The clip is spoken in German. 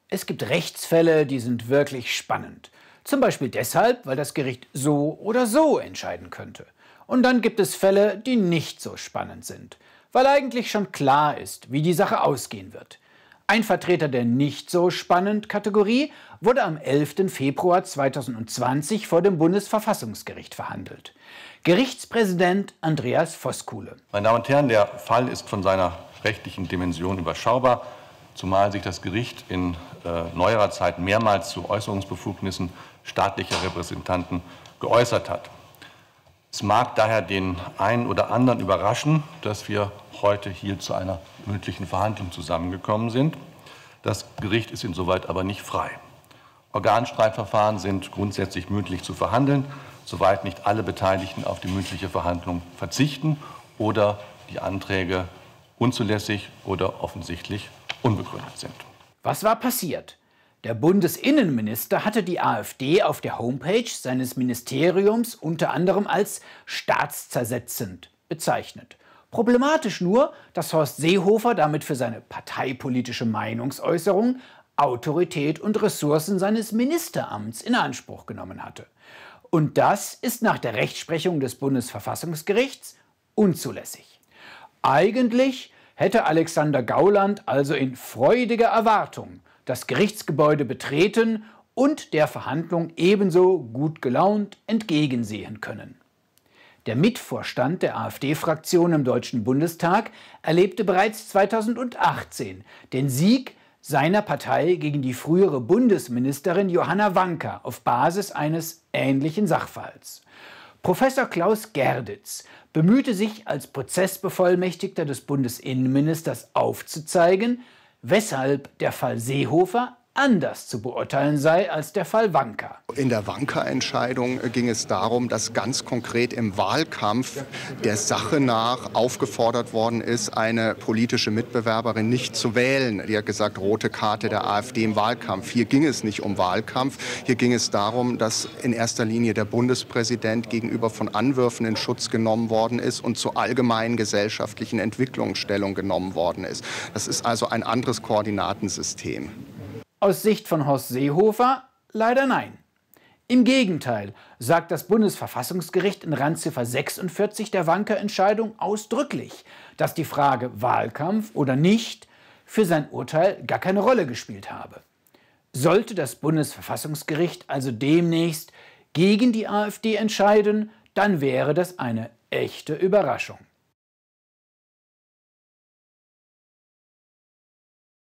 Es gibt Rechtsfälle, die sind wirklich spannend. Zum Beispiel deshalb, weil das Gericht so oder so entscheiden könnte. Und dann gibt es Fälle, die nicht so spannend sind, weil eigentlich schon klar ist, wie die Sache ausgehen wird. Ein Vertreter der nicht so spannend Kategorie wurde am 11. Februar 2020 vor dem Bundesverfassungsgericht verhandelt. Gerichtspräsident Andreas Voskuhle. Meine Damen und Herren, der Fall ist von seiner rechtlichen Dimension überschaubar, zumal sich das Gericht in neuerer Zeit mehrmals zu Äußerungsbefugnissen staatlicher Repräsentanten geäußert hat. Es mag daher den einen oder anderen überraschen, dass wir heute hier zu einer mündlichen Verhandlung zusammengekommen sind. Das Gericht ist insoweit aber nicht frei. Organstreitverfahren sind grundsätzlich mündlich zu verhandeln, soweit nicht alle Beteiligten auf die mündliche Verhandlung verzichten oder die Anträge unzulässig oder offensichtlich unbegründet sind. Was war passiert? Der Bundesinnenminister hatte die AfD auf der Homepage seines Ministeriums unter anderem als staatszersetzend bezeichnet. Problematisch nur, dass Horst Seehofer damit für seine parteipolitische Meinungsäußerung Autorität und Ressourcen seines Ministeramts in Anspruch genommen hatte. Und das ist nach der Rechtsprechung des Bundesverfassungsgerichts unzulässig. Eigentlich hätte Alexander Gauland also in freudiger Erwartung das Gerichtsgebäude betreten und der Verhandlung ebenso gut gelaunt entgegensehen können. Der Mitvorstand der AfD-Fraktion im Deutschen Bundestag erlebte bereits 2018 den Sieg seiner Partei gegen die frühere Bundesministerin Johanna Wanka auf Basis eines ähnlichen Sachverhalts. Professor Klaus Gerditz bemühte sich als Prozessbevollmächtigter des Bundesinnenministers aufzuzeigen, weshalb der Fall Seehofer anders zu beurteilen sei als der Fall Wanka. In der Wanka-Entscheidung ging es darum, dass ganz konkret im Wahlkampf der Sache nach aufgefordert worden ist, eine politische Mitbewerberin nicht zu wählen. Die hat gesagt, rote Karte der AfD im Wahlkampf. Hier ging es nicht um Wahlkampf. Hier ging es darum, dass in erster Linie der Bundespräsident gegenüber von Anwürfen in Schutz genommen worden ist und zu allgemeinen gesellschaftlichen Entwicklungen Stellung genommen worden ist. Das ist also ein anderes Koordinatensystem. Aus Sicht von Horst Seehofer leider nein. Im Gegenteil sagt das Bundesverfassungsgericht in Randziffer 46 der Wanka-Entscheidung ausdrücklich, dass die Frage Wahlkampf oder nicht für sein Urteil gar keine Rolle gespielt habe. Sollte das Bundesverfassungsgericht also demnächst gegen die AfD entscheiden, dann wäre das eine echte Überraschung.